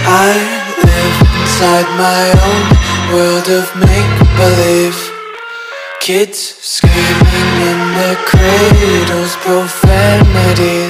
I live inside my own world of make-believe. Kids screaming in their cradles, profanity.